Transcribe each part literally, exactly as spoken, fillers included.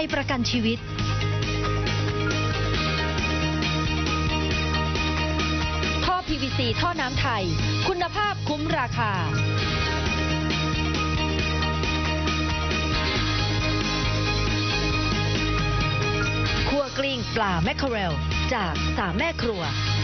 ประกันชีวิตท่อ พี วี ซี ท่อน้ำไทยคุณภาพคุ้มราคาคั่วกลิ้งปลาแมคเคอเรลจากสามแม่ครัว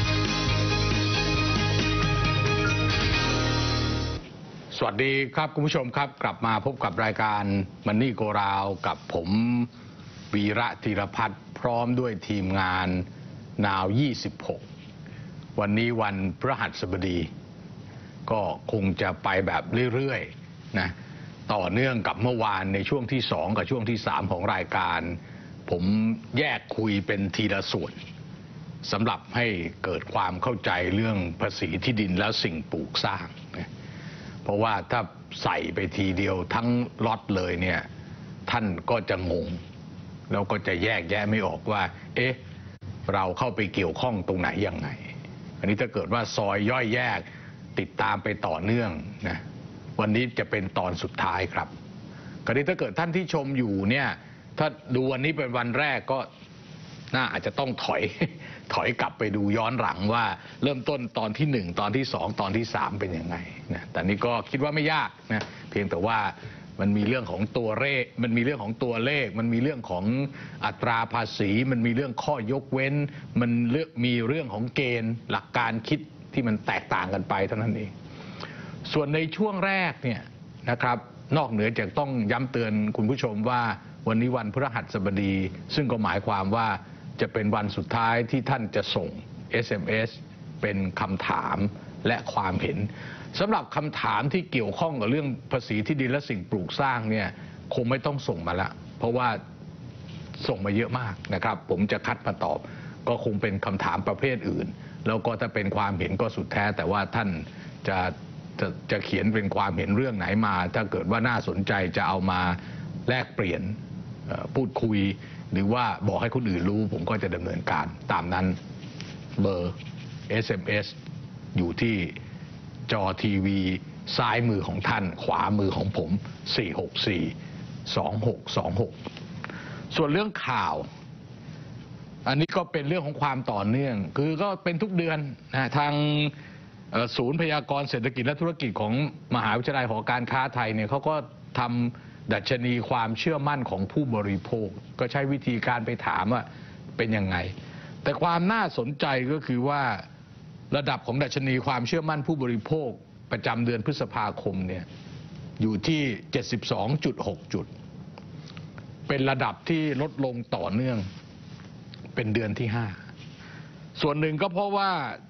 สวัสดีครับคุณผู้ชมครับกลับมาพบกับรายการมันนี่โกราวกับผมวีระธีรพัฒน์พร้อมด้วยทีมงานนาวยี่สิบหกวันนี้วันพฤหัสบดีก็คงจะไปแบบเรื่อยๆนะต่อเนื่องกับเมื่อวานในช่วงที่สองกับช่วงที่สามของรายการผมแยกคุยเป็นทีละส่วนสำหรับให้เกิดความเข้าใจเรื่องภาษีที่ดินและสิ่งปลูกสร้างนะเพราะว่าถ้าใส่ไปทีเดียวทั้งล็อตเลยเนี่ยท่านก็จะงงแล้วก็จะแยกแยะไม่ออกว่าเอ๊ะเราเข้าไปเกี่ยวข้องตรงไหนยังไงอันนี้ถ้าเกิดว่าซอยย่อยแยกติดตามไปต่อเนื่องนะวันนี้จะเป็นตอนสุดท้ายครับคราวนี้ถ้าเกิดท่านที่ชมอยู่เนี่ยถ้าดูวันนี้เป็นวันแรกก็น่าอาจจะต้องถอยถอยกลับไปดูย้อนหลังว่าเริ่มต้นตอนที่หนึ่งตอนที่สองตอนที่สามเป็นยังไงนะแต่นี้ก็คิดว่าไม่ยากนะเพียงแต่ว่ามันมีเรื่องของตัวเลขมันมีเรื่องของตัวเลขมันมีเรื่องของอัตราภาษีมันมีเรื่องข้อยกเว้นมันเลือกมีเรื่องของเกณฑ์หลักการคิดที่มันแตกต่างกันไปเท่านั้นเองส่วนในช่วงแรกเนี่ยนะครับนอกเหนือจากต้องย้ำเตือนคุณผู้ชมว่าวันนี้วันพฤหัสบดีซึ่งก็หมายความว่าจะเป็นวันสุดท้ายที่ท่านจะส่ง เอส เอ็ม เอส เป็นคำถามและความเห็นสำหรับคำถามที่เกี่ยวข้องกับเรื่องภาษีที่ดินและสิ่งปลูกสร้างเนี่ยคงไม่ต้องส่งมาละเพราะว่าส่งมาเยอะมากนะครับผมจะคัดมาตอบก็คงเป็นคำถามประเภทอื่นแล้วก็ถ้าเป็นความเห็นก็สุดแท้แต่ว่าท่านจะจะจะเขียนเป็นความเห็นเรื่องไหนมาถ้าเกิดว่าน่าสนใจจะเอามาแลกเปลี่ยนพูดคุยหรือว่าบอกให้คนอื่นรู้ผมก็จะดำเนินการตามนั้นเบอร์ เอส เอ็ม เอส อยู่ที่จอทีวีซ้ายมือของท่านขวามือของผมสี่ หก สี่ สอง หก สอง หกส่วนเรื่องข่าวอันนี้ก็เป็นเรื่องของความต่อเนื่องคือก็เป็นทุกเดือนนะทางศูนย์พยากรณ์เศรษฐกิจและธุรกิจของมหาวิทยาลัยหอการค้าไทยเนี่ยเขาก็ทำดัชนีความเชื่อมั่นของผู้บริโภคก็ใช้วิธีการไปถามว่าเป็นยังไงแต่ความน่าสนใจก็คือว่าระดับของดัชนีความเชื่อมั่นผู้บริโภคประจำเดือนพฤษภาคมเนี่ยอยู่ที่ เจ็ดสิบสองจุดหก จุดเป็นระดับที่ลดลงต่อเนื่องเป็นเดือนที่ห้าส่วนหนึ่งก็เพราะว่า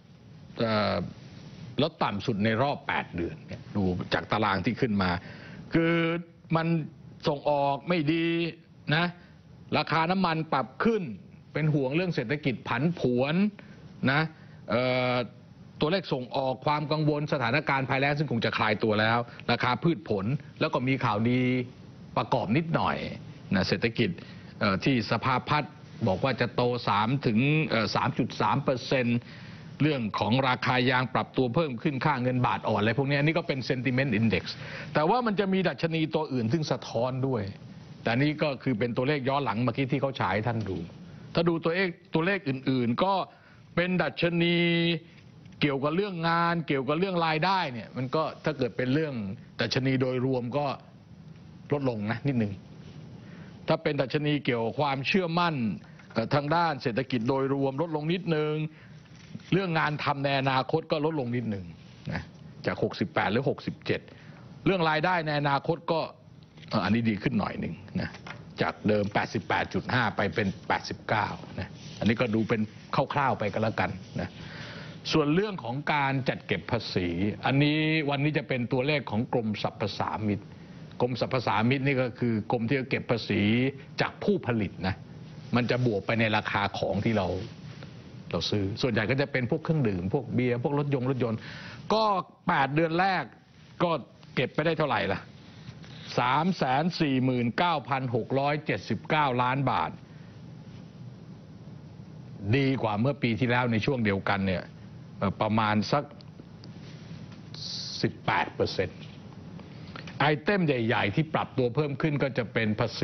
ลดต่ำสุดในรอบแปดเดือนดูจากตารางที่ขึ้นมาคือมันส่งออกไม่ดีนะราคาน้ำมันปรับขึ้นเป็นห่วงเรื่องเศรษฐกิจผันผวนนะตัวเลขส่งออกความกังวลสถานการณ์ภัยแล้งซึ่งคงจะคลายตัวแล้วราคาพืชผลแล้วก็มีข่าวดีประกอบนิดหน่อยนะเศรษฐกิจที่สภาพัฒน์บอกว่าจะโตสามถึง สามจุดสามเปอร์เซ็นต์ เรื่องของราคายางปรับตัวเพิ่มขึ้นค่าเงินบาทอ่อนอะไรพวกนี้อันนี้ก็เป็น sentiment index แต่ว่ามันจะมีดัชนีตัวอื่นซึ่งสะท้อนด้วยแต่นี้ก็คือเป็นตัวเลขย้อนหลังเมื่อกี้ที่เขาฉายท่านดูถ้าดูตัวเลขตัวเลขอื่นๆก็เป็นดัชนีเกี่ยวกับเรื่องงานเกี่ยวกับเรื่องรายได้เนี่ยมันก็ถ้าเกิดเป็นเรื่องดัชนีโดยรวมก็ลดลงนะนิดนึงถ้าเป็นดัชนีเกี่ยวกับความเชื่อมั่นทางด้านเศรษฐกิจโดยรวมลดลงนิดนึงเรื่องงานทำในอนาคตก็ลดลงนิดนึงนะจากหกสิบแปดหรือหกสิบเจ็ดเรื่องรายได้ในอนาคตก็อันนี้ดีขึ้นหน่อยหนึ่งนะจากเดิม แปดสิบแปดจุดห้า ไปเป็น แปดสิบเก้านะอันนี้ก็ดูเป็นคร่าวๆไปก็แล้วกันนะส่วนเรื่องของการจัดเก็บภาษีอันนี้วันนี้จะเป็นตัวเลขของกรมสรรพสามิตกรมสรรพสามิตนี่ก็คือกรมที่จะเก็บภาษีจากผู้ผลิตนะมันจะบวกไปในราคาของที่เราเราซื้อส่วนใหญ่ก็จะเป็นพวกเครื่องดื่มพวกเบียร์พวกรถยนต์รถยนต์ก็แปดเดือนแรกก็เก็บไปได้เท่าไหร่ล่ะ สามแสนสี่หมื่นเก้าพันหกร้อยเจ็ดสิบเก้า ล้านบาทดีกว่าเมื่อปีที่แล้วในช่วงเดียวกันเนี่ยประมาณสัก สิบแปดเปอร์เซ็นต์ ไอเทมใหญ่ๆที่ปรับตัวเพิ่มขึ้นก็จะเป็นภาษีลด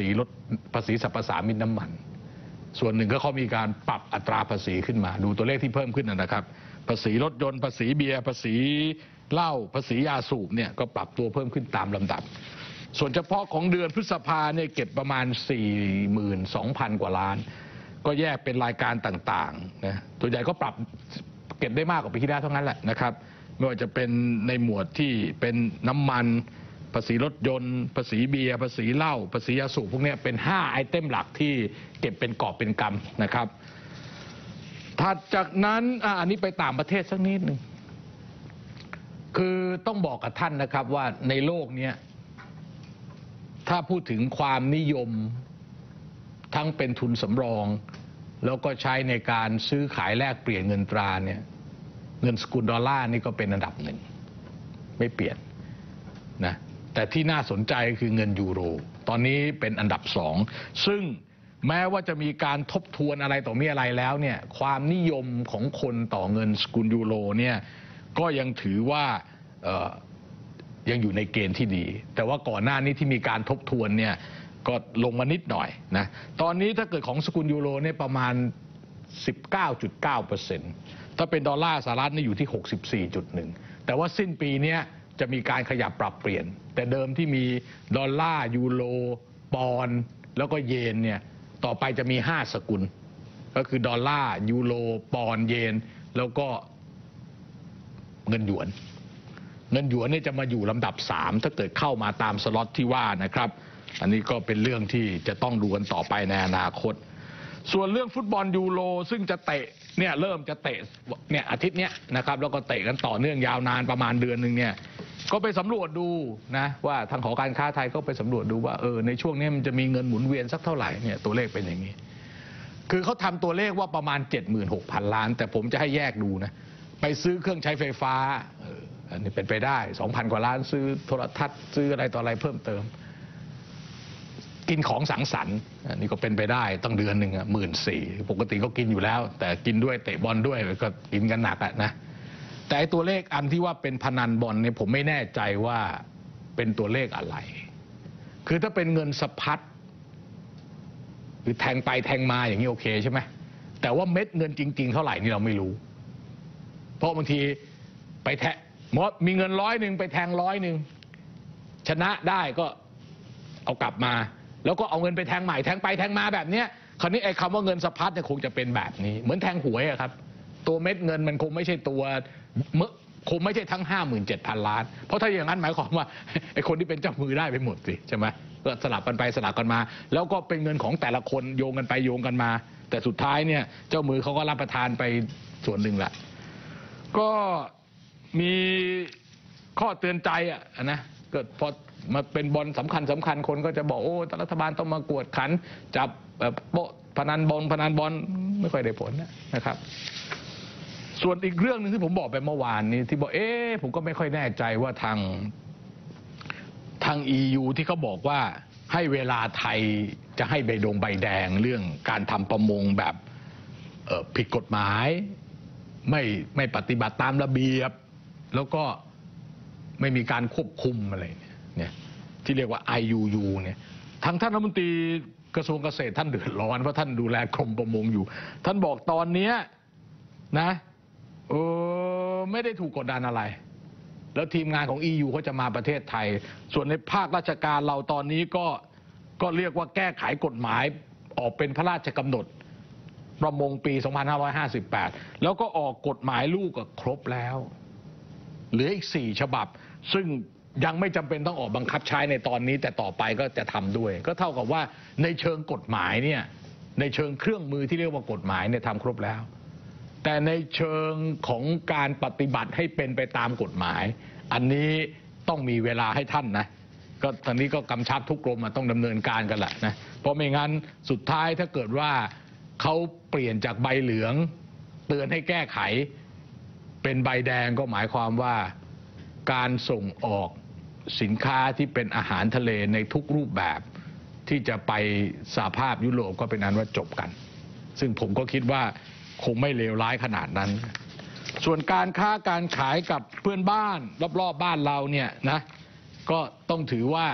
ภาษีสรรพสามิตน้ำมันส่วนหนึ่งก็เขามีการปรับอัตราภาษีขึ้นมาดูตัวเลขที่เพิ่มขึ้นนะครับภาษีรถยนต์ภาษีเบียร์ภาษีเหล้าภาษียาสูบเนี่ยก็ปรับตัวเพิ่มขึ้นตามลำดับส่วนเฉพาะของเดือนพฤษภาเนี่ยเก็บประมาณ สี่หมื่นสองพัน กว่าล้านก็แยกเป็นรายการต่างๆนะตัวใหญ่ก็ปรับเก็บได้มากกว่าปีที่แล้วเท่านั้นแหละนะครับไม่ว่าจะเป็นในหมวดที่เป็นน้ำมันภาษีรถยนต์ภาษีเบียร์ภาษีเหล้าภาษียาสูบพวกนี้เป็นห้าไอเทมหลักที่เก็บเป็นกอบเป็นกำนะครับถัดจากนั้นอ่ะอันนี้ไปต่างประเทศสักนิดหนึ่งคือต้องบอกกับท่านนะครับว่าในโลกนี้ถ้าพูดถึงความนิยมทั้งเป็นทุนสำรองแล้วก็ใช้ในการซื้อขายแลกเปลี่ยนเงินตราเนี่ยเงินสกุลดอลลาร์นี่ก็เป็นอันดับหนึ่งไม่เปลี่ยนนะแต่ที่น่าสนใจคือเงินยูโรตอนนี้เป็นอันดับสองซึ่งแม้ว่าจะมีการทบทวนอะไรต่อมีอะไรแล้วเนี่ยความนิยมของคนต่อเงินสกุลยูโรเนี่ยก็ยังถือว่าเอ่อยังอยู่ในเกณฑ์ที่ดีแต่ว่าก่อนหน้านี้ที่มีการทบทวนเนี่ยก็ลงมานิดหน่อยนะตอนนี้ถ้าเกิดของสกุลยูโรเนี่ยประมาณ สิบเก้าจุดเก้าเปอร์เซ็นต์ ถ้าเป็นดอลลาร์สหรัฐนี่อยู่ที่ หกสิบสี่จุดหนึ่ง แต่ว่าสิ้นปีนี้จะมีการขยับปรับเปลี่ยนแต่เดิมที่มีดอลลาร์ยูโรปอนด์แล้วก็เยนเนี่ยต่อไปจะมีห้าสกุลก็คือดอลลาร์ยูโรปอนด์เยนแล้วก็เงินหยวนเงินหยวนเนี่ยจะมาอยู่ลำดับสามถ้าเกิดเข้ามาตามสล็อตที่ว่านะครับอันนี้ก็เป็นเรื่องที่จะต้องดูกันต่อไปในอนาคตส่วนเรื่องฟุตบอลยูโรซึ่งจะเตะเนี่ยเริ่มจะเตะเนี่ยอาทิตย์เนี้ยนะครับแล้วก็เตะกันต่อเนื่องยาวนานประมาณเดือนหนึ่งเนี่ยก็ไปสำรวจดูนะว่าทางหอการค้าไทยก็ไปสำรวจดูว่าเออในช่วงนี้มันจะมีเงินหมุนเวียนสักเท่าไหร่เนี่ยตัวเลขเป็นอย่างนี้คือเขาทำตัวเลขว่าประมาณ เจ็ดหมื่นหกพัน ล้านแต่ผมจะให้แยกดูนะไปซื้อเครื่องใช้ไฟฟ้าเอออันนี้เป็นไปได้ สองพัน กว่าล้านซื้อโทรทัศน์ซื้ออะไรต่ออะไรเพิ่มเติมกินของสังสรรค์อันนี้ก็เป็นไปได้ตั้งเดือนหนึ่งอ่ะหมื่นสี่ปกติก็กินอยู่แล้วแต่กินด้วยเตะบอลด้วยก็กินกันหนักอ่ะนะแต่ไอ้ตัวเลขอันที่ว่าเป็นพนันบอลเนี่ยผมไม่แน่ใจว่าเป็นตัวเลขอะไรคือถ้าเป็นเงินสะพัดหรือแทงไปแทงมาอย่างนี้โอเคใช่ไหมแต่ว่าเม็ดเงินจริงๆเท่าไหร่นี่เราไม่รู้เพราะบางทีไปแทงมีเงินร้อยหนึ่งไปแทงร้อยหนึ่งชนะได้ก็เอากลับมาแล้วก็เอาเงินไปแทงใหม่แทงไปแทงมาแบบเนี้ยคราวนี้ไอ้คำว่าเงินสะพัดเนี่ยคงจะเป็นแบบนี้เหมือนแทงหวยอะครับตัวเม็ดเงินมันคงไม่ใช่ตัวคงไม่ใช่ทั้ง ห้าหมื่นเจ็ดพัน ล้านเพราะถ้าอย่างนั้นหมายความว่าไอ้คนที่เป็นเจ้ามือได้ไปหมดสิใช่ไหมก็สลับกันไปสลับกันมาแล้วก็เป็นเงินของแต่ละคนโยงกันไปโยงกันมาแต่สุดท้ายเนี่ยเจ้ามือเขาก็รับประทานไปส่วนหนึ่งแหละก็มีข้อเตือนใจอ่ะนะเกิดพอมาเป็นบอลสำคัญสำคัญคนก็จะบอกโอ้รัฐบาลต้องมากวดขันจับโป๊ะพนันบอลพนันบอลไม่ค่อยได้ผลนะครับส่วนอีกเรื่องนึงที่ผมบอกไปเมื่อวานนี้ที่บอกเอ๊ะผมก็ไม่ค่อยแน่ใจว่าทางทาง อี ยู ที่เขาบอกว่าให้เวลาไทยจะให้ใบดงใบแดงเรื่องการทำประมงแบบผิดกฎหมายไม่ไม่ปฏิบัติตามระเบียบแล้วก็ไม่มีการควบคุมอะไรเนี่ยที่เรียกว่า ไอ ยู ยู เนี่ยทางท่านรัฐมนตรีกระทรวงเกษตรท่านเดือดร้อนเพราะท่านดูแลกรมประมงอยู่ท่านบอกตอนนี้นะเออไม่ได้ถูกกดดันอะไรแล้วทีมงานของ อี ยู เขาจะมาประเทศไทยส่วนในภาคราชการเราตอนนี้ก็ก็เรียกว่าแก้ไขกฎหมายออกเป็นพระราชกำหนดประมงปี สองพันห้าร้อยห้าสิบแปด แล้วก็ออกกฎหมายลูกก็ครบแล้วเหลืออีกสี่ฉบับซึ่งยังไม่จำเป็นต้องออกบังคับใช้ในตอนนี้แต่ต่อไปก็จะทำด้วยก็เท่ากับว่าในเชิงกฎหมายเนี่ยในเชิงเครื่องมือที่เรียกว่ากฎหมายเนี่ยทำครบแล้วแต่ในเชิงของการปฏิบัติให้เป็นไปตามกฎหมายอันนี้ต้องมีเวลาให้ท่านนะก็ตอนนี้ก็กำชับทุกกรมต้องดำเนินการกันแหละนะเพราะไม่งั้นสุดท้ายถ้าเกิดว่าเขาเปลี่ยนจากใบเหลืองเตือนให้แก้ไขเป็นใบแดงก็หมายความว่าการส่งออกสินค้าที่เป็นอาหารทะเลในทุกรูปแบบที่จะไปสหภาพยุโรปก็เป็นอันว่าจบกันซึ่งผมก็คิดว่าคงไม่เลวร้ายขนาดนั้นส่วนการค้าการขายกับเพื่อนบ้านรอบๆบ้านเราเนี่ยนะก็ต้องถือว่า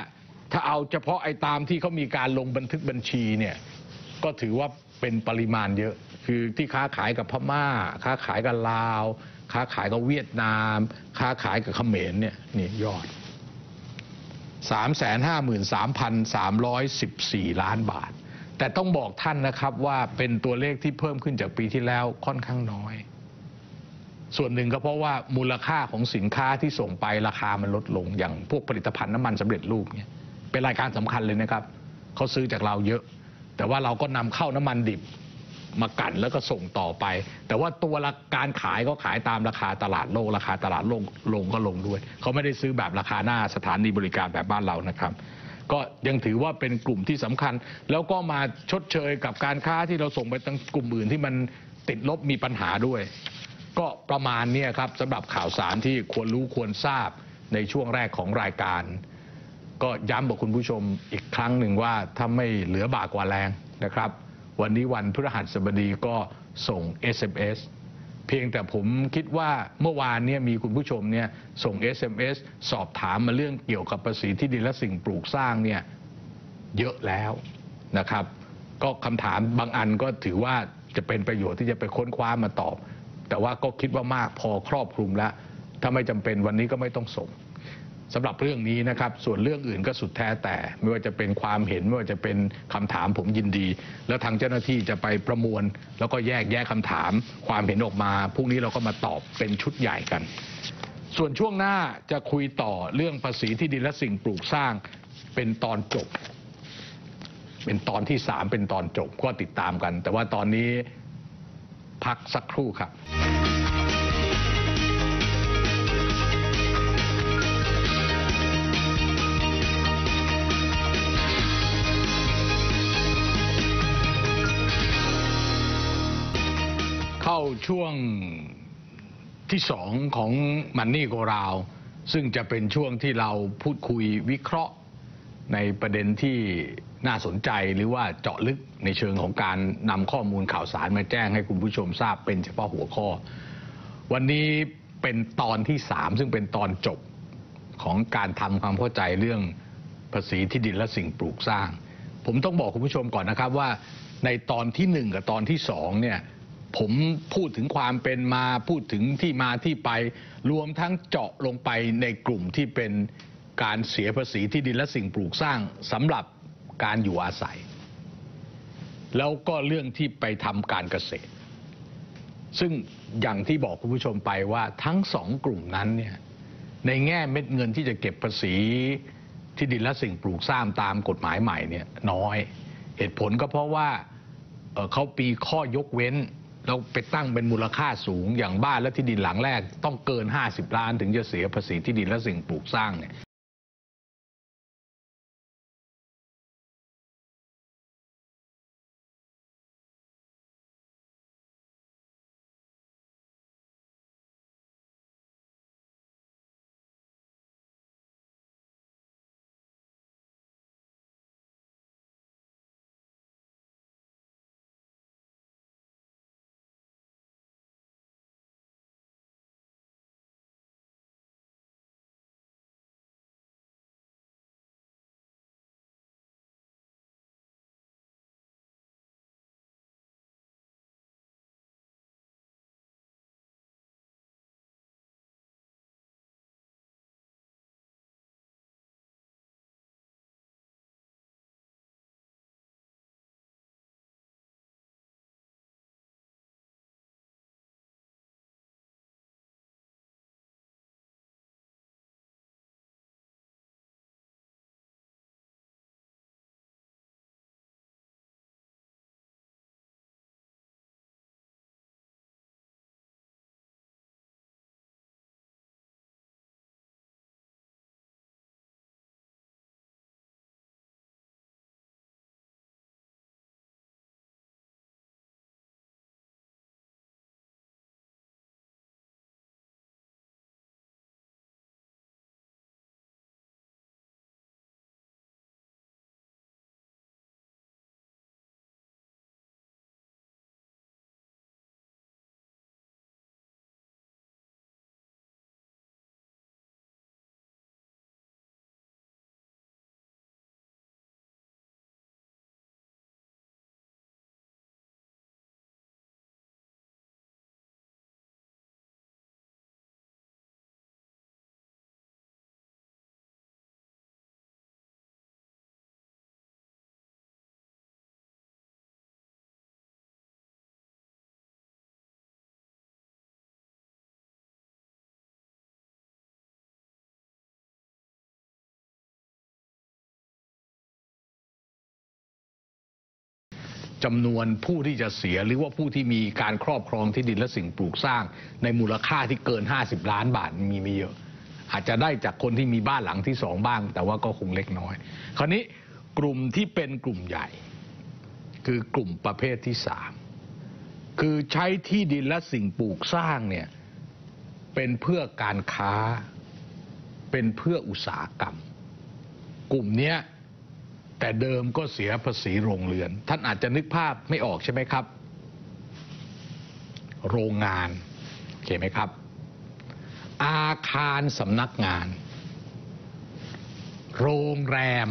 ถ้าเอาเฉพาะไอ้ตามที่เขามีการลงบันทึกบัญชีเนี่ยก็ถือว่าเป็นปริมาณเยอะคือที่ค้าขายกับพม่าค้าขายกับลาวค้าขายกับเวียดนามค้าขายกับเขมรเนี่ยนี่ยอด สามแสนห้าหมื่นสามพันสามร้อยสิบสี่ ล้านบาทแต่ต้องบอกท่านนะครับว่าเป็นตัวเลขที่เพิ่มขึ้นจากปีที่แล้วค่อนข้างน้อยส่วนหนึ่งก็เพราะว่ามูลค่าของสินค้าที่ส่งไปราคามันลดลงอย่างพวกผลิตภัณฑ์น้ำมันสำเร็จรูปเนี่ยเป็นรายการสำคัญเลยนะครับเขาซื้อจากเราเยอะแต่ว่าเราก็นำเข้าน้ำมันดิบมากั่นแล้วก็ส่งต่อไปแต่ว่าตัวการขายก็ขายตามราคาตลาดโลกราคาตลาดโลกลงก็ลงด้วยเขาไม่ได้ซื้อแบบราคาหน้าสถานีบริการแบบบ้านเรานะครับก็ยังถือว่าเป็นกลุ่มที่สำคัญแล้วก็มาชดเชยกับการค้าที่เราส่งไปตั้งกลุ่มอื่นที่มันติดลบมีปัญหาด้วยก็ประมาณนี้ครับสำหรับข่าวสารที่ควรรู้ควรทราบในช่วงแรกของรายการก็ย้ำบอกคุณผู้ชมอีกครั้งหนึ่งว่าถ้าไม่เหลือบากกว่าแรงนะครับวันนี้วันพฤหัสบดีก็ส่ง เอส เอ็ม เอส เพียงแต่ผมคิดว่าเมื่อวานนี้มีคุณผู้ชมเนี่ยส่ง เอส เอ็ม เอส สอบถามมาเรื่องเกี่ยวกับภาษีที่ดินและสิ่งปลูกสร้างเนี่ยเยอะแล้วนะครับก็คำถามบางอันก็ถือว่าจะเป็นประโยชน์ที่จะไปค้นคว้ามาตอบแต่ว่าก็คิดว่ามากพอครอบคลุมแล้วถ้าไม่จำเป็นวันนี้ก็ไม่ต้องส่งสำหรับเรื่องนี้นะครับส่วนเรื่องอื่นก็สุดแท้แต่ไม่ว่าจะเป็นความเห็นไม่ว่าจะเป็นคำถามผมยินดีแล้วทางเจ้าหน้าที่จะไปประมวลแล้วก็แยกแยะคำถามความเห็นออกมาพรุ่งนี้เราก็มาตอบเป็นชุดใหญ่กันส่วนช่วงหน้าจะคุยต่อเรื่องภาษีที่ดินและสิ่งปลูกสร้างเป็นตอนจบเป็นตอนที่สามเป็นตอนจบก็ติดตามกันแต่ว่าตอนนี้พักสักครู่ครับเข้าช่วงที่สองของมันนี่โกราวซึ่งจะเป็นช่วงที่เราพูดคุยวิเคราะห์ในประเด็นที่น่าสนใจหรือว่าเจาะลึกในเชิงของการนำข้อมูลข่าวสารมาแจ้งให้คุณผู้ชมทราบเป็นเฉพาะหัวข้อวันนี้เป็นตอนที่สามซึ่งเป็นตอนจบของการทำความเข้าใจเรื่องภาษีที่ดินและสิ่งปลูกสร้างผมต้องบอกคุณผู้ชมก่อนนะครับว่าในตอนที่หนึ่งกับตอนที่สองเนี่ยผมพูดถึงความเป็นมาพูดถึงที่มาที่ไปรวมทั้งเจาะลงไปในกลุ่มที่เป็นการเสียภาษีที่ดินและสิ่งปลูกสร้างสำหรับการอยู่อาศัยแล้วก็เรื่องที่ไปทำการเกษตรซึ่งอย่างที่บอกคุณผู้ชมไปว่าทั้งสองกลุ่มนั้นเนี่ยในแง่เม็ดเงินที่จะเก็บภาษีที่ดินและสิ่งปลูกสร้างตามกฎหมายใหม่เนี่ยน้อยเหตุผลก็เพราะว่าเขาปีข้อยกเว้นเราไปตั้งเป็นมูลค่าสูงอย่างบ้านและที่ดินหลังแรกต้องเกินห้าสิบล้านถึงจะเสียภาษีที่ดินและสิ่งปลูกสร้างเนี่ยจำนวนผู้ที่จะเสียหรือว่าผู้ที่มีการครอบครองที่ดินและสิ่งปลูกสร้างในมูลค่าที่เกินห้าสิบล้านบาทมีไม่เยอะอาจจะได้จากคนที่มีบ้านหลังที่สองบ้างแต่ว่าก็คงเล็กน้อยคราวนี้กลุ่มที่เป็นกลุ่มใหญ่คือกลุ่มประเภทที่สามคือใช้ที่ดินและสิ่งปลูกสร้างเนี่ยเป็นเพื่อการค้าเป็นเพื่ออุตสาหกรรมกลุ่มนี้แต่เดิมก็เสียภาษีโรงเรือนท่านอาจจะนึกภาพไม่ออกใช่ไหมครับโรงงานโอเคไหมครับอาคารสำนักงานโรงแรม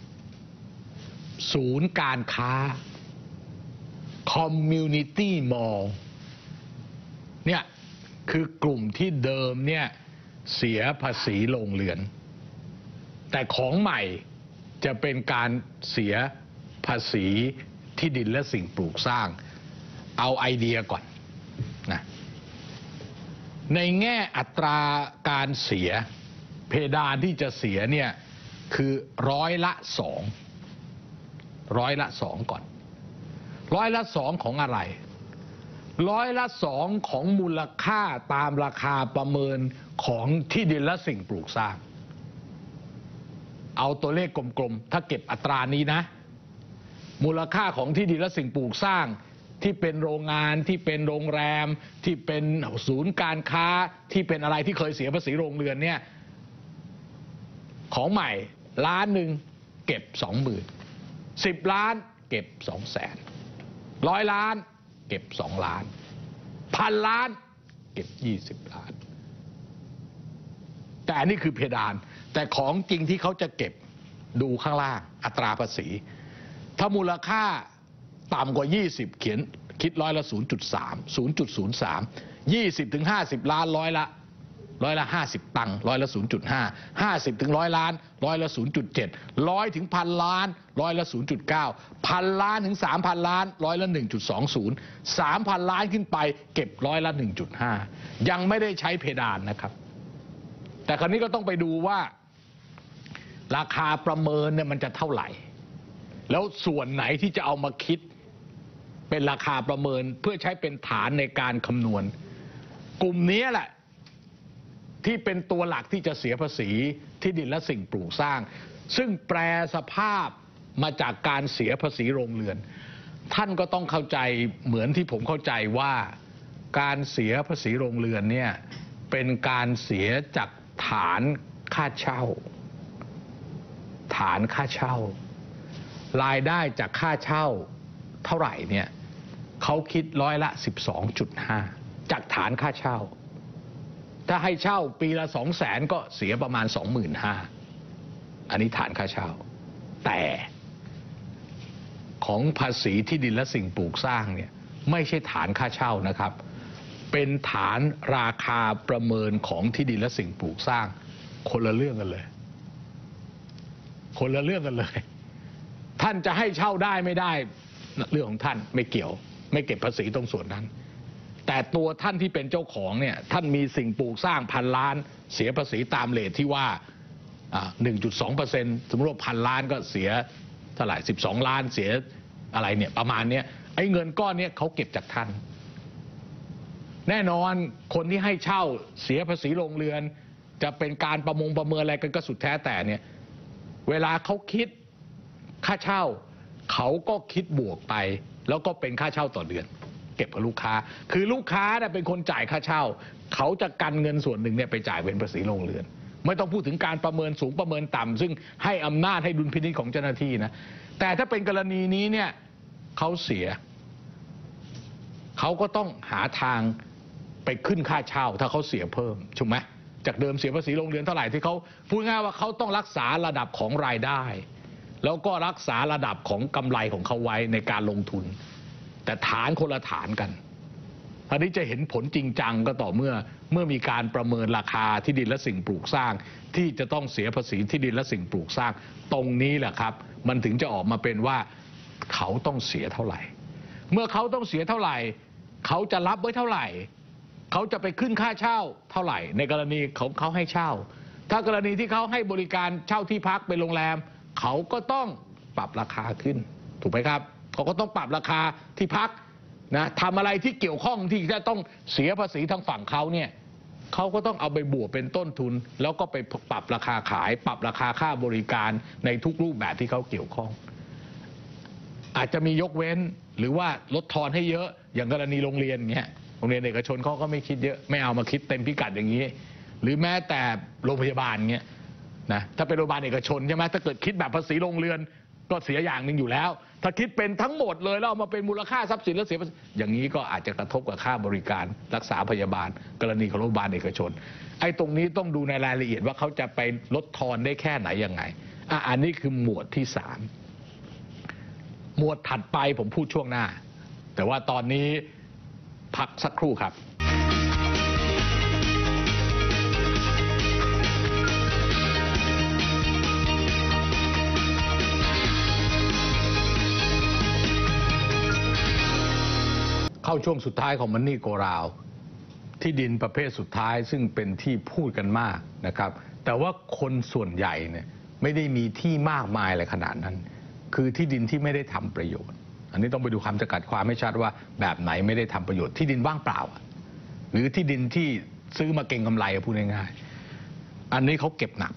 ศูนย์การค้าคอมมูนิตี้มอลล์เนี่ยคือกลุ่มที่เดิมเนี่ยเสียภาษีโรงเรือนแต่ของใหม่จะเป็นการเสียภาษีที่ดินและสิ่งปลูกสร้างเอาไอเดียก่อนนะในแง่อัตราการเสียเพดานที่จะเสียเนี่ยคือร้อยละสองร้อยละสองก่อนร้อยละสองของอะไรร้อยละสองของมูลค่าตามราคาประเมินของที่ดินและสิ่งปลูกสร้างเอาตัวเลขกลมๆถ้าเก็บอัตรานี้นะมูลค่าของที่ดินและสิ่งปลูกสร้างที่เป็นโรงงานที่เป็นโรงแรมที่เป็นศูนย์การค้าที่เป็นอะไรที่เคยเสียภาษีโรงเรือนเนี่ยของใหม่ล้านหนึ่งเก็บสองหมื่นสิบล้านเก็บสองแสนร้อยล้านเก็บสองล้านพันล้านเก็บยี่สิบล้านแต่อันนี้คือเพดานแต่ของจริงที่เขาจะเก็บดูข้างล่างอัตราภาษีถ้ามูลค่าต่ำกว่ายี่สิบเขียนคิดร้อยละ ศูนย์จุดสาม ศูนย์จุดศูนย์สาม ยี่สิบถึงห้าสิบล้านร้อยละร้อยละห้าสิบตังค์ร้อยละ ศูนย์จุดห้า ห้าสิบถึงร้อยล้านร้อยละ ศูนย์จุดเจ็ด ร้อยถึงพันล้านร้อยละ ศูนย์จุดเก้า พันล้านถึง สามพันล้านร้อยละ หนึ่งจุดสองศูนย์ สามพันล้านขึ้นไปเก็บร้อยละ หนึ่งจุดห้า ยังไม่ได้ใช้เพดานนะครับแต่คราวนี้ก็ต้องไปดูว่าราคาประเมินเนี่ยมันจะเท่าไหร่แล้วส่วนไหนที่จะเอามาคิดเป็นราคาประเมินเพื่อใช้เป็นฐานในการคำนวณกลุ่มนี้แหละที่เป็นตัวหลักที่จะเสียภาษีที่ดินและสิ่งปลูกสร้างซึ่งแปรสภาพมาจากการเสียภาษีโรงเรือนท่านก็ต้องเข้าใจเหมือนที่ผมเข้าใจว่าการเสียภาษีโรงเรือนเนี่ยเป็นการเสียจากฐานค่าเช่าฐานค่าเช่ารายได้จากค่าเช่าเท่าไหร่เนี่ยเขาคิดร้อยละ สิบสองจุดห้า จากฐานค่าเช่าถ้าให้เช่าปีละสองแสนก็เสียประมาณ สองหมื่นห้าพัน อันนี้ฐานค่าเช่าแต่ของภาษีที่ดินและสิ่งปลูกสร้างเนี่ยไม่ใช่ฐานค่าเช่านะครับเป็นฐานราคาประเมินของที่ดินและสิ่งปลูกสร้างคนละเรื่องกันเลยคนละเรื่องกันเลยท่านจะให้เช่าได้ไม่ได้เรื่องของท่านไม่เกี่ยวไม่เก็บภาษีตรงส่วนนั้นแต่ตัวท่านที่เป็นเจ้าของเนี่ยท่านมีสิ่งปลูกสร้างพันล้านเสียภาษีตามเรทที่ว่า หนึ่งจุดสองเปอร์เซ็นต์ สมมติว่าพันล้านก็เสียเท่าไหร่สิบสองล้านเสียอะไรเนี่ยประมาณนี้ไอ้เงินก้อนนี้เขาเก็บจากท่านแน่นอนคนที่ให้เช่าเสียภาษีโรงเรือนจะเป็นการประมงประเมินอะไรกันก็สุดแท้แต่เนี่ยเวลาเขาคิดค่าเช่าเขาก็คิดบวกไปแล้วก็เป็นค่าเช่าต่อเดือนเก็บกับลูกค้าคือลูกค้าเนี่ยเป็นคนจ่ายค่าเช่าเขาจะกันเงินส่วนหนึ่งเนี่ยไปจ่ายเป็นภาษีโรงเรือนไม่ต้องพูดถึงการประเมินสูงประเมินต่ำซึ่งให้อำนาจให้ดุลพินิจของเจ้าหน้าที่นะแต่ถ้าเป็นกรณีนี้เนี่ยเขาเสียเขาก็ต้องหาทางไปขึ้นค่าเช่าถ้าเขาเสียเพิ่มถูกไหมจากเดิมเสียภาษีโรงเรือนเท่าไหร่ที่เขาพูดง่ายว่าเขาต้องรักษาระดับของรายได้แล้วก็รักษาระดับของกำไรของเขาไว้ในการลงทุนแต่ฐานคนละฐานกันอันนี้จะเห็นผลจริงจังก็ต่อเมื่อเมื่อมีการประเมินราคาที่ดินและสิ่งปลูกสร้างที่จะต้องเสียภาษีที่ดินและสิ่งปลูกสร้างตรงนี้แหละครับมันถึงจะออกมาเป็นว่าเขาต้องเสียเท่าไหร่เมื่อเขาต้องเสียเท่าไหร่เขาจะรับไว้เท่าไหร่เขาจะไปขึ้นค่าเช่าเท่าไหร่ในกรณีของเขาให้เช่าถ้ากรณีที่เขาให้บริการเช่าที่พักเป็นโรงแรมเขาก็ต้องปรับราคาขึ้นถูกไหมครับเขาก็ต้องปรับราคาที่พักนะทำอะไรที่เกี่ยวข้องที่จะต้องเสียภาษีทางฝั่งเขาเนี่ยเขาก็ต้องเอาไปบวกเป็นต้นทุนแล้วก็ไปปรับราคาขายปรับราคาค่าบริการในทุกรูปแบบที่เขาเกี่ยวข้องอาจจะมียกเว้นหรือว่าลดทอนให้เยอะอย่างกรณีโรงเรียนเงี้ยโรงเรียนเอกชนเขาก็ไม่คิดเยอะไม่เอามาคิดเต็มพิกัดอย่างนี้หรือแม้แต่โรงพยาบาลเงี้ยนะถ้าเป็นโรงพยาบาลเอกชนใช่ไหมถ้าเกิดคิดแบบภาษีโรงเรือนก็เสียอย่างหนึ่งอยู่แล้วถ้าคิดเป็นทั้งหมดเลยแล้วเอามาเป็นมูลค่าทรัพย์สินแล้วเสียภาษีอย่างนี้ก็อาจจะกระทบกับค่าบริการรักษาพยาบาลกรณีของโรงพยาบาลเอกชนไอ้ตรงนี้ต้องดูในรายละเอียดว่าเขาจะไปลดทอนได้แค่ไหนยังไงอ่ะอันนี้คือหมวดที่สามหมวดถัดไปผมพูดช่วงหน้าแต่ว่าตอนนี้พักสักครู่ครับเข้าช่วงสุดท้ายของมันนี่โกราวที่ดินประเภทสุดท้ายซึ่งเป็นที่พูดกันมากนะครับแต่ว่าคนส่วนใหญ่เนี่ยไม่ได้มีที่มากมายอะไรขนาดนั้นคือที่ดินที่ไม่ได้ทำประโยชน์อันนี้ต้องไปดูคำจำกัดความให้ชัดว่าแบบไหนไม่ได้ทำประโยชน์ที่ดินว่างเปล่าหรือที่ดินที่ซื้อมาเก็งกำไรพูดง่ายๆอันนี้เขาเก็บหนัก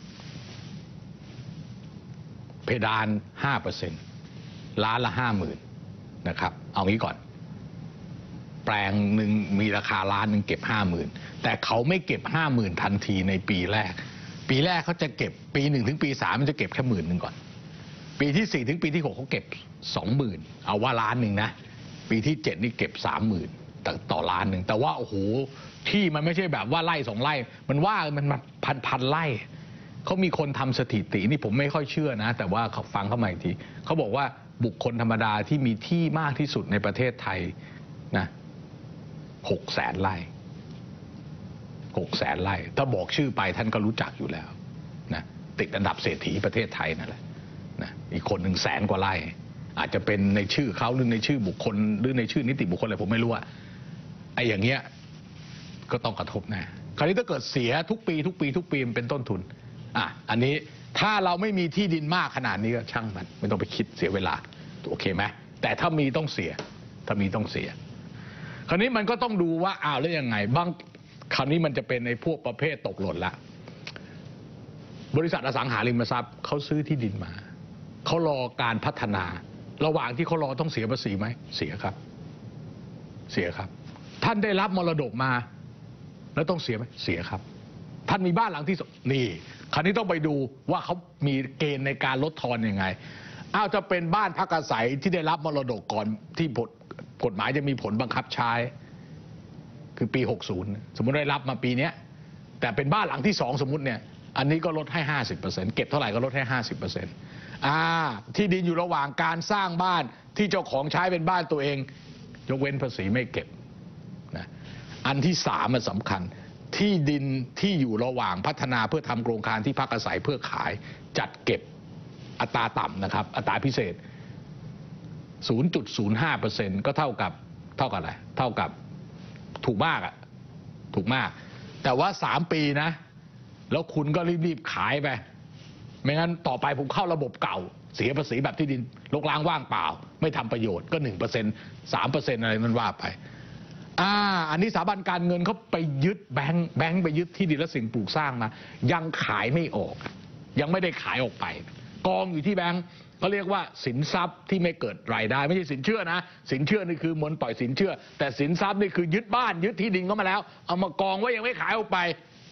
เพดาน ห้าเปอร์เซ็นต์ ล้านละ ห้าหมื่น นะครับเอางี้ก่อนแปลงหนึ่งมีราคาล้านหนึ่งเก็บ ห้าหมื่น แต่เขาไม่เก็บ ห้าหมื่น ทันทีในปีแรกปีแรกเขาจะเก็บปีหนึ่งถึงปีสามมันจะเก็บแค่หมื่นหนึ่งก่อนปีที่สี่ถึงปีที่หกเขาเก็บ สองหมื่น เอาว่าล้านหนึ่งนะปีที่เจ็ดนี่เก็บ สามหมื่น ต่อล้านหนึ่งแต่ว่าโอ้โหที่มันไม่ใช่แบบว่าไร่สองไร่มันว่ามันมาพันพันไร่เขามีคนทำสถิตินี่ผมไม่ค่อยเชื่อนะแต่ว่าเขาฟังเข้ามาอีกทีเขาบอกว่าบุคคลธรรมดาที่มีที่มากที่สุดในประเทศไทยนะหกแสนไร่หกแสนไร่ถ้าบอกชื่อไปท่านก็รู้จักอยู่แล้วนะติดอันดับเศรษฐีประเทศไทยนั่นแหละนะอีกคนหนึ่งแสนกว่าไร่อาจจะเป็นในชื่อเขาหรือในชื่อบุคคลหรือในชื่อนิติบุคคลอะไรผมไม่รู้อะไอ้อย่างเงี้ยก็ต้องกระทบแน่คราวนี้ถ้าเกิดเสียทุกปีทุกปีทุกปีมันเป็นต้นทุนอ่ะอันนี้ถ้าเราไม่มีที่ดินมากขนาดนี้ก็ช่างมันไม่ต้องไปคิดเสียเวลาโอเคไหมแต่ถ้ามีต้องเสียถ้ามีต้องเสียคราวนี้มันก็ต้องดูว่าอ้าวแล้วยังไงบางคราวนี้มันจะเป็นในพวกประเภทตกหล่นละบริษัทอสังหาริมทรัพย์เขาซื้อที่ดินมาเขารอการพัฒนาระหว่างที่เขารอต้องเสียภาษีไหมเสียครับเสียครับท่านได้รับมรดกมาแล้วต้องเสียไหมเสียครับท่านมีบ้านหลังที่นี่คราวนี้ต้องไปดูว่าเขามีเกณฑ์ในการลดทอนยังไงอ้าวจะเป็นบ้านพักอาศัยที่ได้รับมรดกก่อนที่กฎหมายจะมีผลบังคับใช้คือปีหกสิบสมมุติได้รับมาปีนี้แต่เป็นบ้านหลังที่สองสมมุติเนี่ยอันนี้ก็ลดให้ ห้าสิบเปอร์เซ็นต์ เก็บเท่าไหร่ก็ลดให้ ห้าสิบเปอร์เซ็นต์ อ่าที่ดินอยู่ระหว่างการสร้างบ้านที่เจ้าของใช้เป็นบ้านตัวเองยกเว้นภาษีไม่เก็บนะอันที่สามมันสำคัญที่ดินที่อยู่ระหว่างพัฒนาเพื่อทำโครงการที่พักอาศัยเพื่อขายจัดเก็บอัตราต่ำนะครับอัตราพิเศษ ศูนย์จุดศูนย์ห้าเปอร์เซ็นต์ ก็เท่ากับเท่ากับอะไรเท่ากับถูกมากอะถูกมากแต่ว่าสามปีนะแล้วคุณก็รีบๆขายไปไม่งั้นต่อไปผมเข้าระบบเก่าเสียภาษีแบบที่ดินรกร้างว่างเปล่าไม่ทำประโยชน์ก็ หนึ่งเปอร์เซ็นต์ สามเปอร์เซ็นต์ อะไรมันว่าไปอ่าอันนี้สถาบันการเงินเขาไปยึดแบงค์แบงค์ไปยึดที่ดินและสิ่งปลูกสร้างมายังขายไม่ออกยังไม่ได้ขายออกไปกองอยู่ที่แบงค์เขาเรียกว่าสินทรัพย์ที่ไม่เกิดรายได้ไม่ใช่สินเชื่อนะสินเชื่อนี่คือเหมือนปล่อยสินเชื่อแต่สินทรัพย์นี่คือยึดบ้านยึดที่ดินเข้ามาแล้วเอามากองไว้ยังไม่ขายออกไป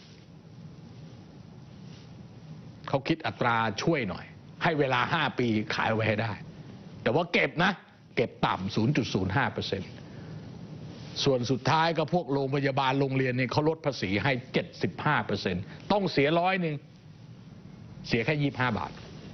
เขาคิดอัตราช่วยหน่อยให้เวลาห้าปีขายไว้ให้ได้แต่ว่าเก็บนะเก็บต่ำ ศูนย์จุดศูนย์ห้าเปอร์เซ็นต์ ส่วนสุดท้ายก็พวกโรงพยาบาลโรงเรียนเนี่ยเขาลดภาษีให้ เจ็ดสิบห้าเปอร์เซ็นต์ ต้องเสียร้อยหนึ่งเสียแค่ยี่สิบห้าบาท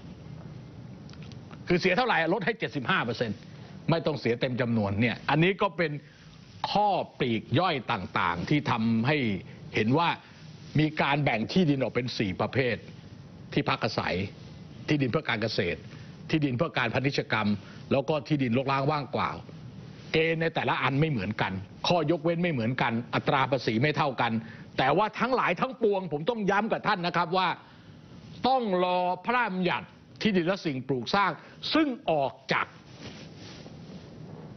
คือเสียเท่าไหร่ลดให้ เจ็ดสิบห้าเปอร์เซ็นต์ ไม่ต้องเสียเต็มจำนวนเนี่ยอันนี้ก็เป็นข้อปลีกย่อยต่างๆที่ทำให้เห็นว่ามีการแบ่งที่ดินออกเป็นสี่ประเภทที่พักอาศัยที่ดินเพื่อการเกษตรที่ดินเพื่อการพาณิชยกรรมแล้วก็ที่ดินรกร้างว่างเปล่าเกณฑ์ในแต่ละอันไม่เหมือนกันข้อยกเว้นไม่เหมือนกันอัตราภาษีไม่เท่ากันแต่ว่าทั้งหลายทั้งปวงผมต้องย้ำกับท่านนะครับว่าต้องรอพระราชบัญญัติที่ดินและสิ่งปลูกสร้างซึ่งออกจาก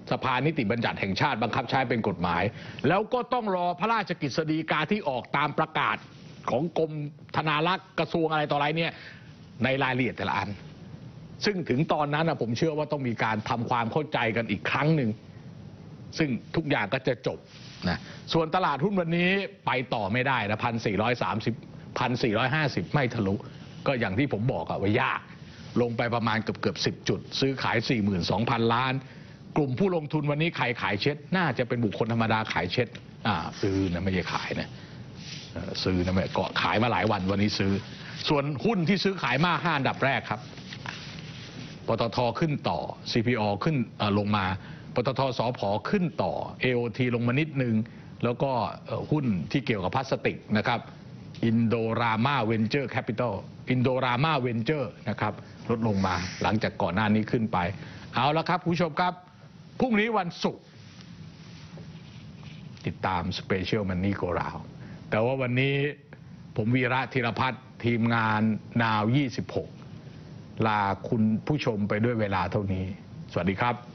สภานิติบัญญัติแห่งชาติบังคับใช้เป็นกฎหมาย แล้วก็ต้องรอพระราชกฤษฎีกาที่ออกตามประกาศของกรมธนารักษ์กระทรวงอะไรต่ออะไรเนี่ยในรายละเอียดแต่ละอันซึ่งถึงตอนนั้นนะผมเชื่อว่าต้องมีการทำความเข้าใจกันอีกครั้งหนึ่งซึ่งทุกอย่างก็จะจบนะส่วนตลาดหุ้นวันนี้ไปต่อไม่ได้นะพันสี่ร้อยสามสิบพันสี่ร้อยห้าสิบไม่ทะลุก็อย่างที่ผมบอกอะว่ายากลงไปประมาณเกือบเกือบสิบจุดซื้อขาย สี่หมื่นสองพัน ล้านกลุ่มผู้ลงทุนวันนี้ใครขายเช็ดน่าจะเป็นบุคคลธรรมดาขายเช็ดอ่าซื้อนะไม่ใช่ขายนะซื้อนะไม่ก็ขายมาหลายวันวันนี้ซื้อส่วนหุ้นที่ซื้อขายมากห้าอันดับแรกครับปตทขึ้นต่อ ซี พี โอ ขึ้นลงมาปตทสผขึ้นต่อ เอ โอ ที ลงมานิดนึงแล้วก็หุ้นที่เกี่ยวกับพลาสติกนะครับอินโดรามาเวนเจอร์แคปิตอลอินโดรามาเวนเจอร์นะครับลดลงมาหลังจากก่อนหน้านี้ขึ้นไปเอาละครับผู้ชมครับพรุ่งนี้วันศุกร์ติดตามสเปเชียลมันนี่โกราวแต่ว่าวันนี้ผมวีระธีรพัฒน์ทีมงานนาวยี่สิบหกลาคุณผู้ชมไปด้วยเวลาเท่านี้สวัสดีครับ